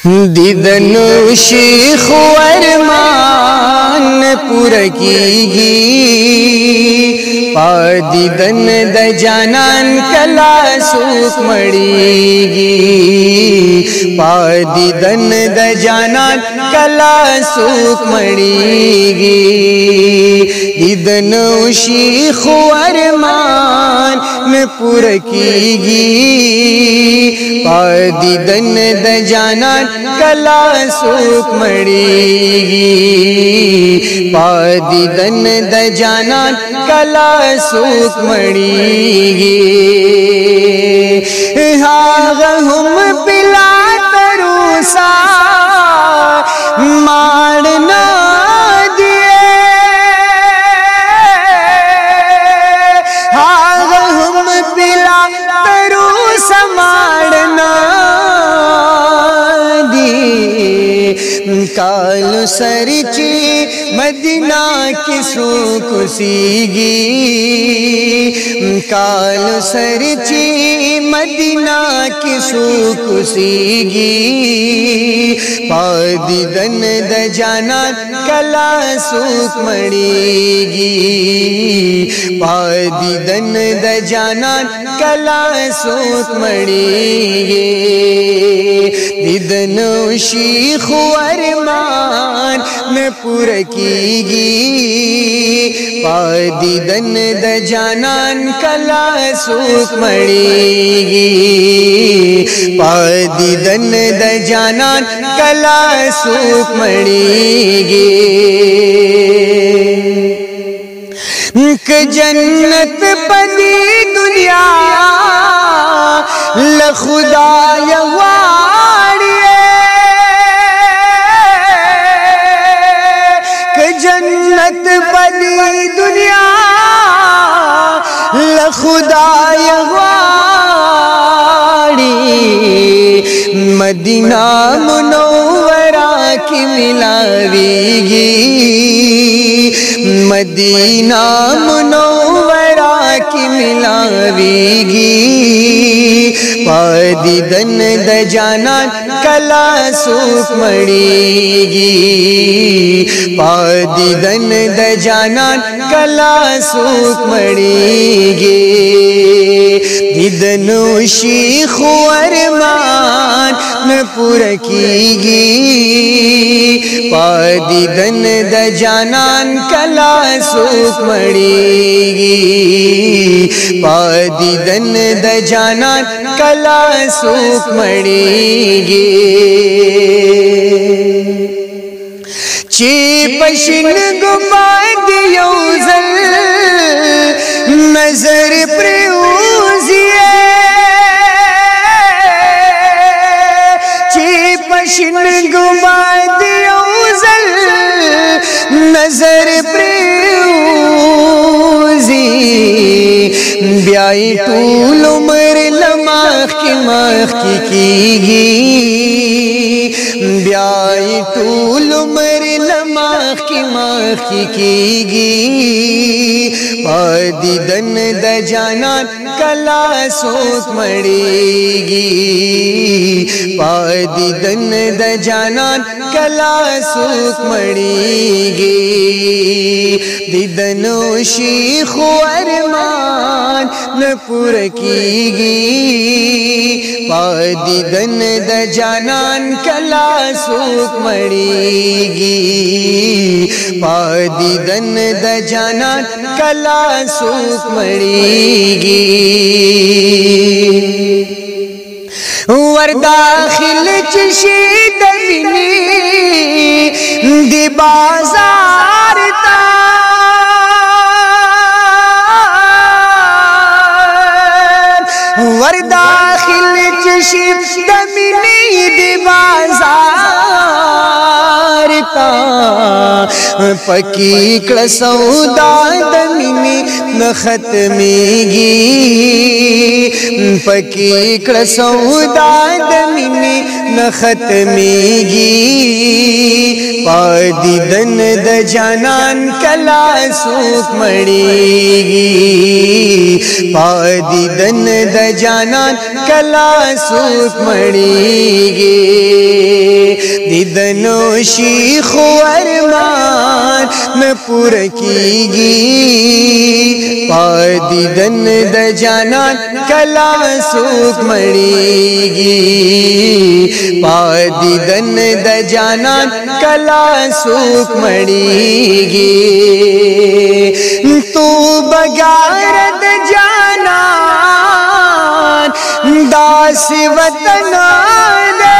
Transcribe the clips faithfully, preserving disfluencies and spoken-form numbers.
दीदनु शेख अरमान पूरा कीगी पादीदन द जानन कला सुख मड़ीगी पादीदन द जानन कला सुख मड़ीगी दीदनु शेख अरमान में पूरा कीगी पादीदन द जानन कला सुख मड़ीगी पादीदन द जानन कला सुख मड़ीगी हाँ हम पिला तरूसा मारना दिए हाँ हम पिला तरूसा मारना काल सरची मदीना की सुकुसीगी काल सरची मदीना की सुकुसीगी पादीदन द जानन कला सुख मड़ीगी पादीदन द जानन कला सुख मड़ीगी दीदनु शेख अरमान में पूरा कीगी पादीदन द जानन कला सुख मड़ीगी पादीदन द जानन कला सुख मड़ीगी क जन्नत पदी दुनिया लखुदा जन्नत बदी दुनिया लखुदा यवाड़ी मदीना मुनव्वरा की मिलावीगी मदीना मुनव्वरा की मिलावीगी पादीदन द जानन कला सुख मड़ीगी पादीदन द जानन कला सुख मड़ीगी दीदनु शेख अरमान में पूरा कीगी पादीदन द जानन कला सुख मड़ीगी पादीदन द जानन कला सुख मड़ीगी ची पशिन गुमादियो जल नजर प्रेउजिए ची पशिन गुमादियो जल नजर प्रेउजी ब्याई टूल उमर लमाख की माख की कीगी ब्याई टूल उमर लमाख की माख की कीगी पादीदन द जानन कला सुख मड़ीगी पादीदन द जानन कला सुख मड़ीगी दीदनु शेख अरमान में पूरा कीगी पादीदन द जानन कला सुख मड़ीगी पादीदन द जानन कला सुख मड़ीगी वरदाखिल चशीद मिनी दी बाजार ता वरदाखिल चशीद मिनी दी बाजार ता पकी सौदा दमिनी न खत्मीगी पकी सौदा दमिनी न खत्मीगी पादीदन द जानन कला सुख मड़ीगी पादीदन द जानन कला सुख मड़ीगी। दिदनोशी खुअरमान में पूर कीगी पादिदन द जानान कला सूख मड़ीगी पादिदन द जानान कला सूख मड़ीगी तू बगारद जानान दास वतन दे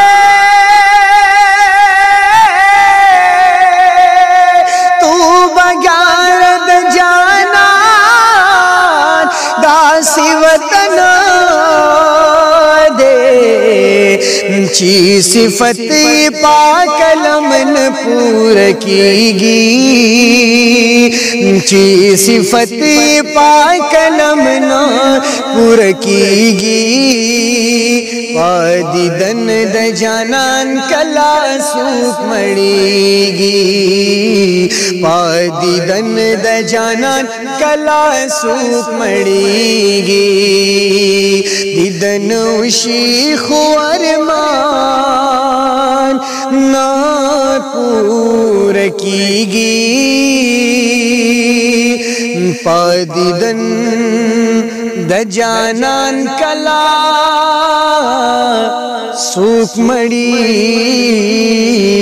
तू बगारद जानान दास वतन दे ची सिफत पाकलम न पूर कीगी ची सिफत पाकलम न पूर कीगी पादिदन द जानान कला सूख मड़ीगी पादिदन द जानान कला सूख मड़ीगी दिदनोशी खुअरमान ना पूर कीगी पादिदन द जानान कला सूख मड़ी।